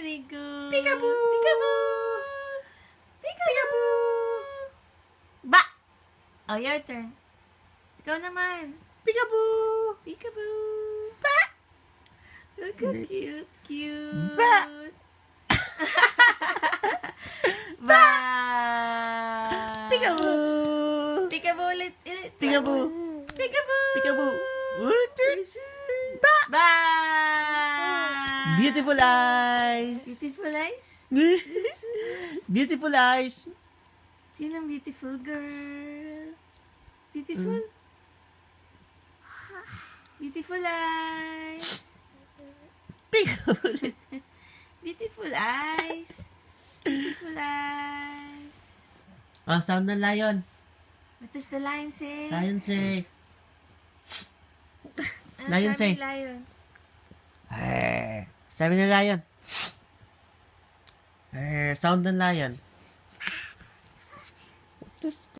Very good. Peekaboo! Peekaboo! Peekaboo! Ba! Oh, your turn. Ikaw naman. Peekaboo! Peekaboo! Ba! Look how cute. Ba! Ba! Peekaboo! Peekaboo ulit. Peekaboo! Peekaboo! Peekaboo! Ba! Ba! Beautiful eyes! Beautiful eyes? Beautiful eyes! Sinong beautiful girl? Beautiful? Beautiful eyes. Peekaboo! Beautiful eyes. Beautiful eyes. Oh, sound ng lion. What does the lion say? Lion say. Ano Lion sabi say. ng lion? Sabi ng lion. Sound ng lion.